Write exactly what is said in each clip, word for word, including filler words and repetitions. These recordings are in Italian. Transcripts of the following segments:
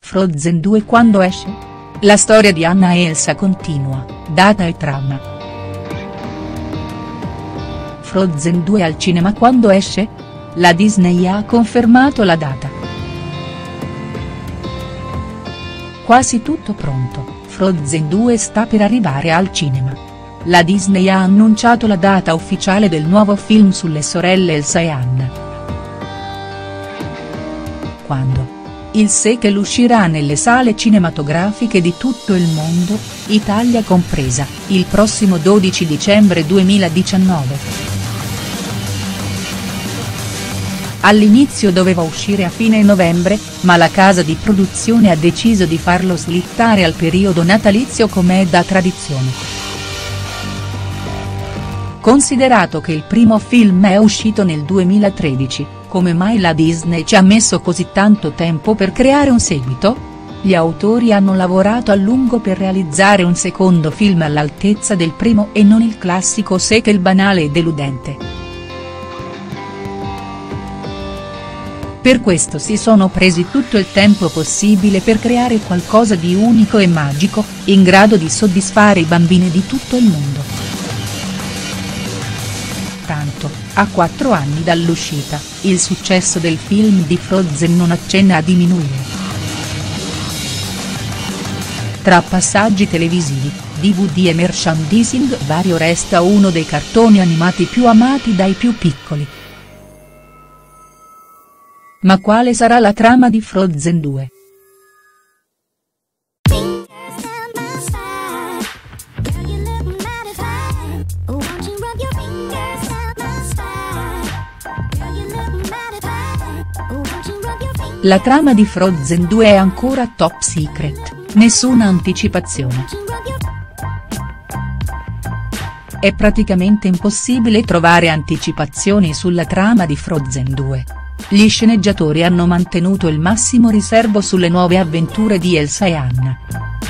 Frozen due quando esce? La storia di Anna e Elsa continua, data e trama. Frozen due al cinema quando esce? La Disney ha confermato la data. Quasi tutto pronto, Frozen due sta per arrivare al cinema. La Disney ha annunciato la data ufficiale del nuovo film sulle sorelle Elsa e Anna. Quando? Il sequel uscirà nelle sale cinematografiche di tutto il mondo, Italia compresa, il prossimo dodici dicembre duemiladiciannove. All'inizio doveva uscire a fine novembre, ma la casa di produzione ha deciso di farlo slittare al periodo natalizio come è da tradizione. Considerato che il primo film è uscito nel duemilatredici, come mai la Disney ci ha messo così tanto tempo per creare un seguito? Gli autori hanno lavorato a lungo per realizzare un secondo film all'altezza del primo e non il classico sequel banale e deludente. Per questo si sono presi tutto il tempo possibile per creare qualcosa di unico e magico, in grado di soddisfare i bambini di tutto il mondo. Tanto, a quattro anni dall'uscita, il successo del film di Frozen non accenna a diminuire. Tra passaggi televisivi, D V D e merchandising vario resta uno dei cartoni animati più amati dai più piccoli. Ma quale sarà la trama di Frozen due? La trama di Frozen due è ancora top secret, nessuna anticipazione. È praticamente impossibile trovare anticipazioni sulla trama di Frozen due. Gli sceneggiatori hanno mantenuto il massimo riservo sulle nuove avventure di Elsa e Anna.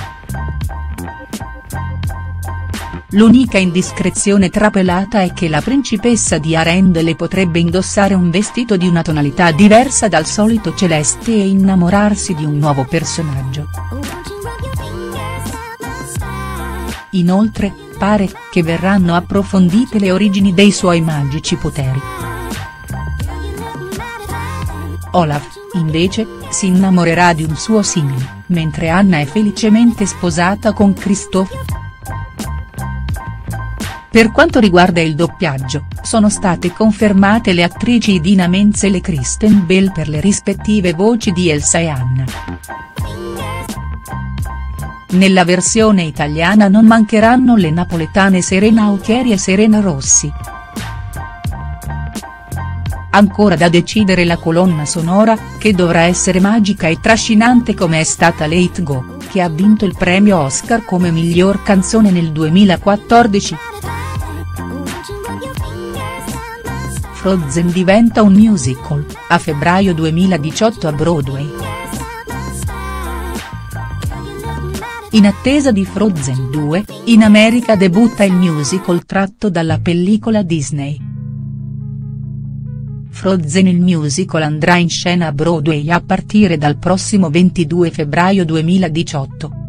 L'unica indiscrezione trapelata è che la principessa di Arendelle potrebbe indossare un vestito di una tonalità diversa dal solito celeste e innamorarsi di un nuovo personaggio. Inoltre, pare che verranno approfondite le origini dei suoi magici poteri. Olaf, invece, si innamorerà di un suo simile, mentre Anna è felicemente sposata con Kristoff. Per quanto riguarda il doppiaggio, sono state confermate le attrici Idina Menzel e Kristen Bell per le rispettive voci di Elsa e Anna. Nella versione italiana non mancheranno le napoletane Serena Autieri e Serena Rossi. Ancora da decidere la colonna sonora, che dovrà essere magica e trascinante come è stata Let It Go, che ha vinto il premio Oscar come miglior canzone nel duemilaquattordici. Frozen diventa un musical, a febbraio duemiladiciotto a Broadway. In attesa di Frozen due, in America debutta il musical tratto dalla pellicola Disney. Frozen il musical andrà in scena a Broadway a partire dal prossimo ventidue febbraio duemiladiciotto.